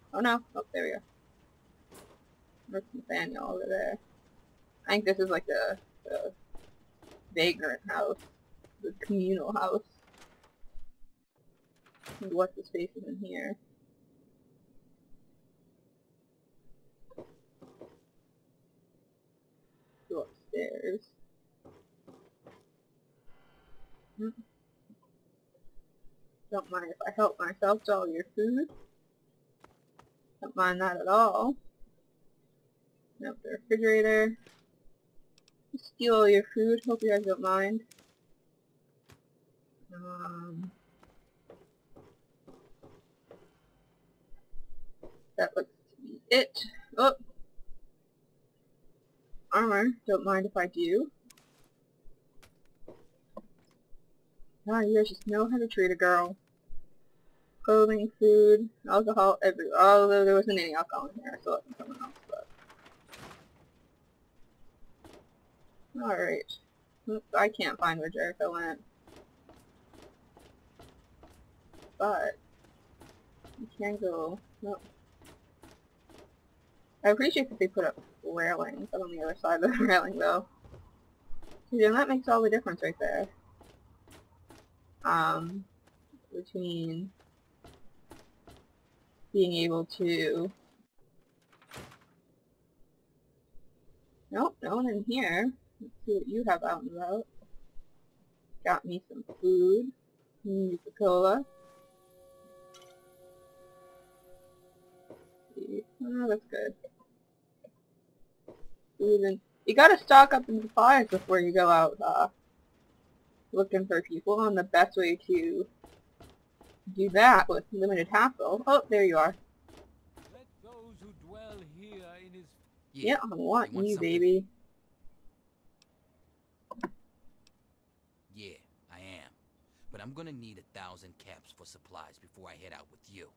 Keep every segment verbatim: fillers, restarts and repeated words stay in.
Oh no. Oh, there we go. There's Nathaniel over there. I think this is like the, the vagrant house. The communal house. What's his face is in here? Go upstairs. Hmm. Don't mind if I help myself to all your food. Don't mind that at all. Nope, the refrigerator. Steal all your food. Hope you guys don't mind. Um, that looks to be it. Oh! Armor. Don't mind if I do. Ah, you guys just know how to treat a girl. Clothing, food, alcohol, everywhere. Although there wasn't any alcohol in here, I still left someone else, but... Alright. Oops, I can't find where Jericho went. But... you can go... No. I appreciate that they put up railings on the other side of the railing, though. Yeah, that makes all the difference right there. Um... Between... being able to... Nope, no one in here. Let's see what you have out and about. Got me some food. Nuka-Cola. Oh, that's good. Food and... You gotta stock up in supplies before you go out, uh, looking for people, and the best way to do that with limited hassle... Oh, there you are. Let those who dwell here in his... Yeah, I want want you, something? baby. Yeah, I am. But I'm gonna need a thousand caps for supplies before I head out with you.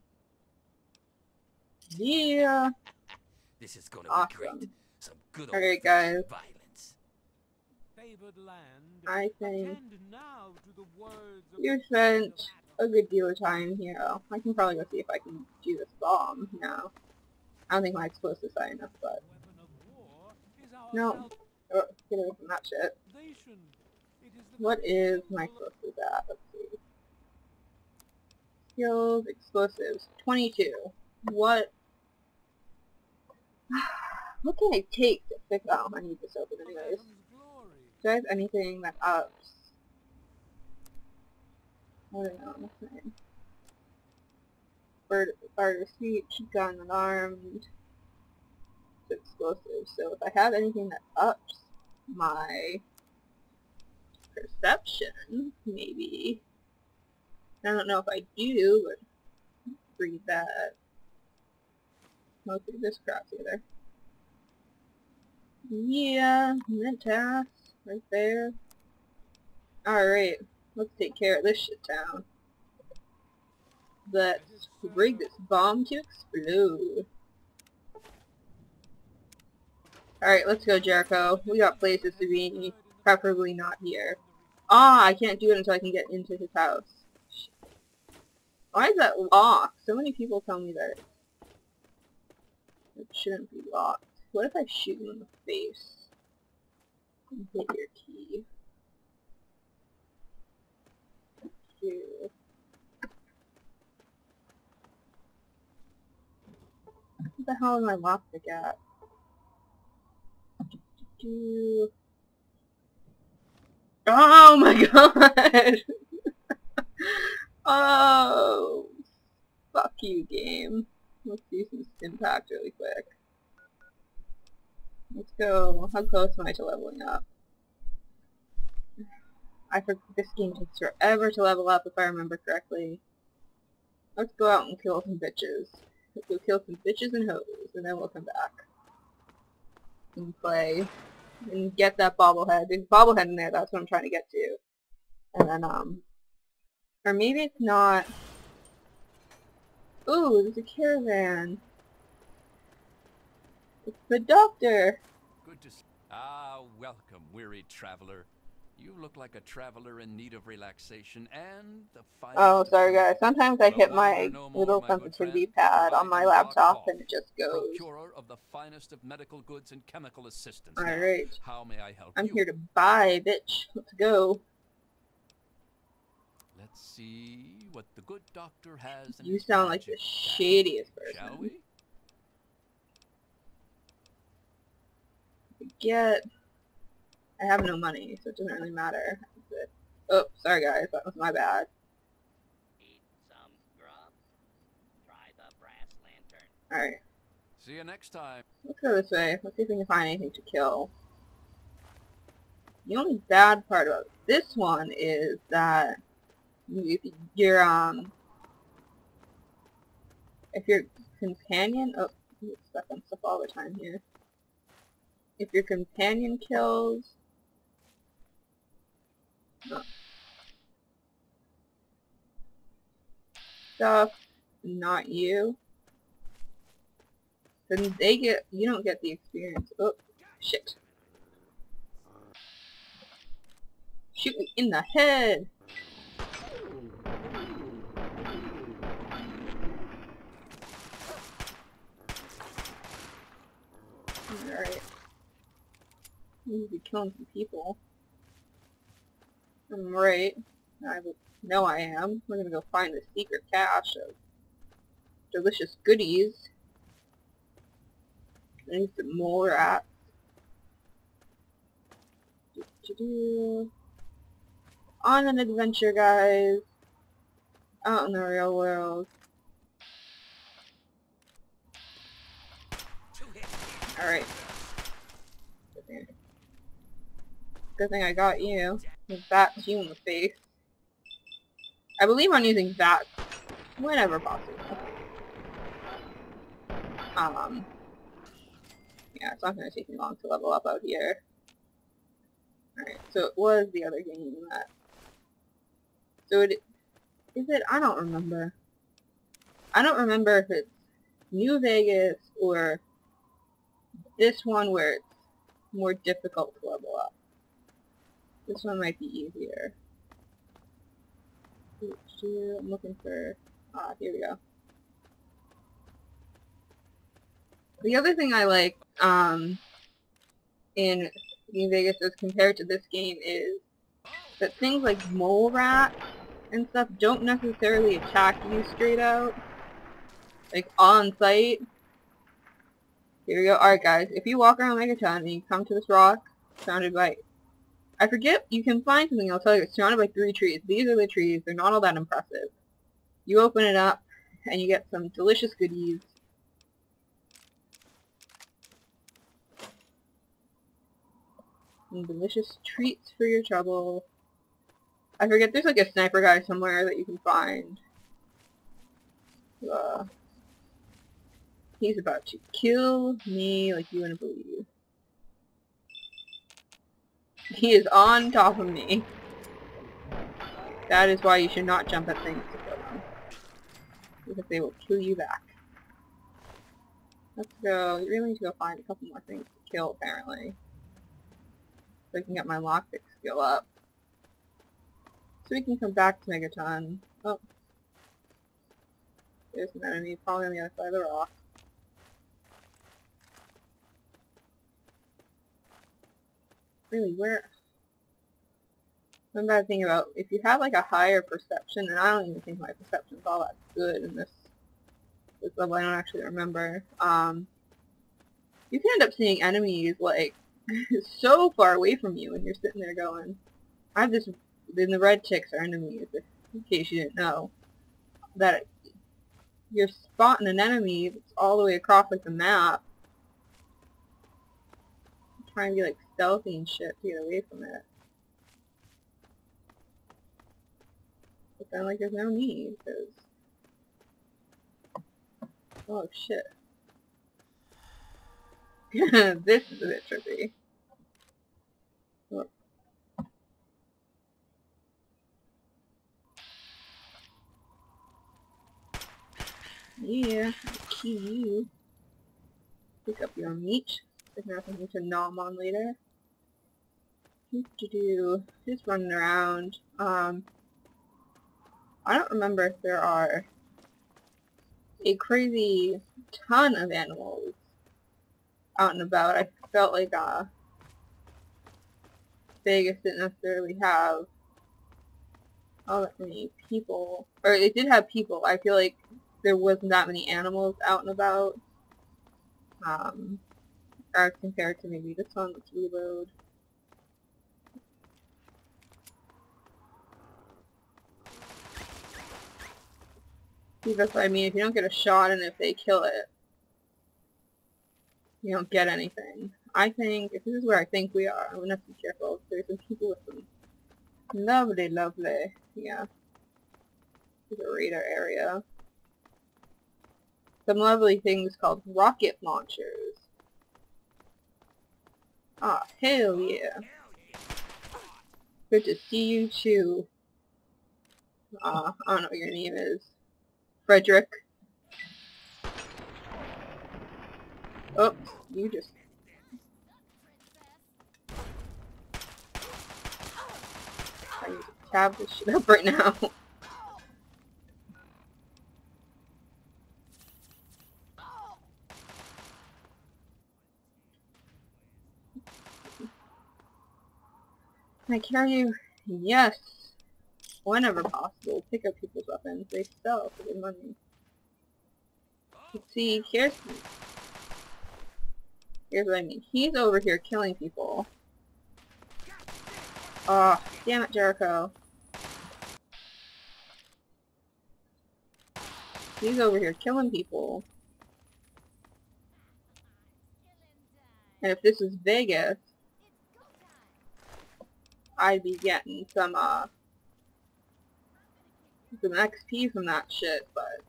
Yeah! This is gonna Awesome. be great. Some good Alright, guys. old violence. favored land. I think Attend now to the words of you spent a good deal of time here. Oh, I can probably go see if I can do this bomb now. I don't think my explosive's high enough, but... weapon of war is our No. help Oh, get away from that shit. nation. It is the What is my symbol of- explosives at? Let's see. Skills, explosives, twenty-two. What? What can I take to fix? Oh, I need this open anyways. heaven's glory. Do I have anything that ups? I don't know. Nothing. Bird, bird of speech, gun unarmed, explosives. So if I have anything that ups my perception, maybe. I don't know if I do, but read that. Mostly this crap either. Yeah, Mentas, right there. Alright, let's take care of this shit town. Let's rig this bomb to explode. Alright, let's go, Jericho. We got places to be, preferably not here. Ah, I can't do it until I can get into his house. Why is that locked? So many people tell me that it shouldn't be locked. What if I shoot you in the face? And hit your key. Shoot. What the hell is my lockpick at? Do... Oh my god! Oh! Fuck you, game. Let's do some impact really quick. Let's go. How close am I to leveling up? I forget this game takes forever to level up if I remember correctly. Let's go out and kill some bitches. Let's go kill some bitches and hoes, and then we'll come back. And play. And get that bobblehead. There's a bobblehead in there, that's what I'm trying to get to. And then, um... or maybe it's not... Ooh, there's a caravan. It's the doctor. Good to see. Ah, welcome, weary traveler. You look like a traveler in need of relaxation and the Oh, finest sorry of guys. Sometimes I food. hit Well, my wonder no more, little my good sensitivity friend, pad for I on my am Doc laptop Cough, and it just goes. procurer of the finest of medical goods and chemical assistance. Now, Alright. how may I help I'm you? here to buy, bitch. Let's go. Let's see what the good doctor has in You his sound like the magic bag, shadiest person. shall we? Get. I have no money, so it doesn't really matter. Oh, sorry guys, that was my bad. Need some grub? Try the brass lantern. Alright, See you next time. let's go this way. Let's see if we can find anything to kill. The only bad part about this one is that if your um if your companion oh you get stuck on stuff all the time here. If your companion kills oh, stuff, not you, then they get you don't get the experience. Oh shit. Shoot me in the head! Alright. Need to be killing some people. I'm right. I know I am. We're gonna go find the secret cache of delicious goodies. I need some mole rats. Do, do, do. On an adventure, guys. Out in the real world. Alright. Good thing. Good thing I got you. With that you in the face. I believe I'm using that whenever possible. Um, yeah, it's not going to take me long to level up out here. Alright, so it was the other game that... So it... Is it? I don't remember. I don't remember if it's New Vegas or this one where it's more difficult to level up. This one might be easier. I'm looking for... Ah, here we go. The other thing I like um, in New Vegas as compared to this game is that things like mole rat and stuff don't necessarily attack you straight out. Like, on site. Here we go. Alright guys, if you walk around Megaton and you come to this rock, surrounded by... I forget, you can find something, I'll tell you. It's surrounded by three trees. These are the trees. They're not all that impressive. You open it up, and you get some delicious goodies. Some delicious treats for your trouble. I forget, there's like a sniper guy somewhere that you can find. Uh, he's about to kill me like you wouldn't believe. He is on top of me. That is why you should not jump at things to kill them. Because they will kill you back. Let's go. You really need to go find a couple more things to kill, apparently. So I can get my lockpick skill up. So we can come back to Megaton. Oh. There's an enemy, probably on the other side of the rock. Really, where... One bad thing about, if you have like a higher perception, and I don't even think my perception is all that good in this, this level, I don't actually remember, um, you can end up seeing enemies like so far away from you and you're sitting there going, I have this, then the red ticks are enemies, if, in case you didn't know, that you're spotting an enemy that's all the way across like the map, trying to be like stealthy and shit to get away from it. But then like there's no need, because... Oh shit. This is a bit trippy. Oh. Yeah, key you. Pick up your meat. There's nothing to nom on later. What to do? Just running around. Um, I don't remember if there are a crazy ton of animals out and about. I felt like uh, Vegas didn't necessarily have all that many people, or it did have people. I feel like there wasn't that many animals out and about, um, as compared to maybe this one. Let's reload. See, that's what I mean. If you don't get a shot and if they kill it, you don't get anything. I think, if this is where I think we are, I'm gonna have to be careful. There's some people with some lovely, lovely, yeah, there's a radar area. Some lovely things called rocket launchers. Ah, hell yeah. Good to see you too. Uh, I don't know what your name is. Frederick. Oh, you just... I need to tab this shit up right now. Can I carry you? Yes. Whenever possible. Pick up people's weapons. They sell for good money. Let's see, here's... Here's what I mean. He's over here killing people. Oh, damn it, Jericho. He's over here killing people. And if this was Vegas, I'd be getting some, uh, some X P from that shit, but...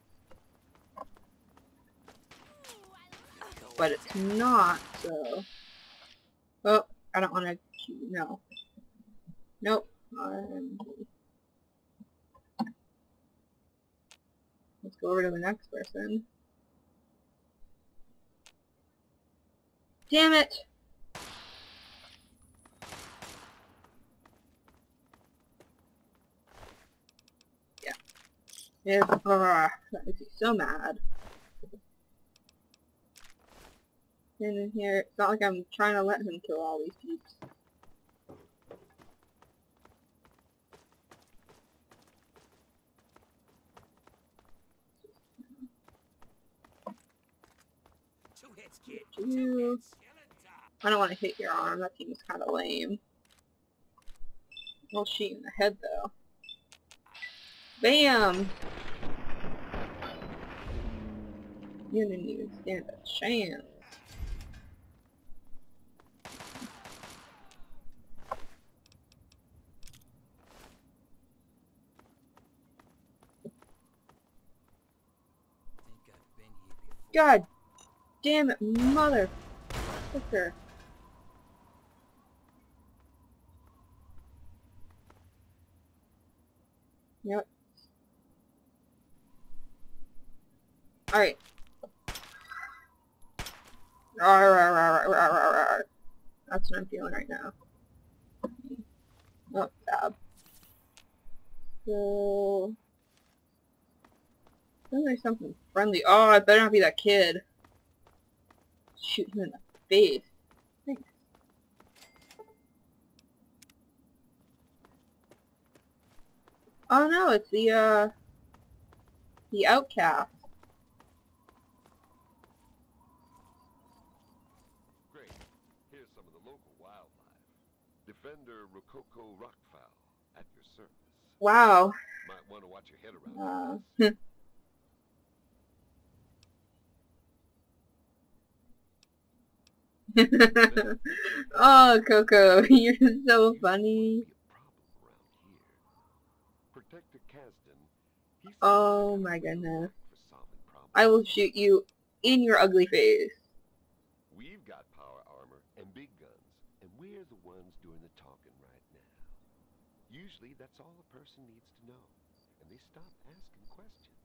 But it's not, so... Oh, I don't want to... No. Nope. Um, let's go over to the next person. Damn it! Yeah. Yeah. Uh, that makes me so mad. In here, it's not like I'm trying to let him kill all these peeps. Two hits, kid. You. I don't want to hit your arm, that seems kind of lame. I'll shoot you in the head though. Bam! You didn't even stand a chance. Think I've been here before. God damn it, motherfucker. Yep. Alright. That's what I'm feeling right now. Oh, tab. So... Then there's something friendly. Oh, it better not be that kid. Shoot him in the face. Thanks. Oh no, it's the, uh... the outcast. Great. Here's some of the local wildlife. Defender Rococo rockfowl at your service. Wow. Might want to watch your head around. Uh, oh, Coco, you're so funny. Oh my goodness. I will shoot you in your ugly face. We've got power armor and big guns, and we're the ones doing the talking right now. Usually that's all a person needs to know, and they stop asking questions.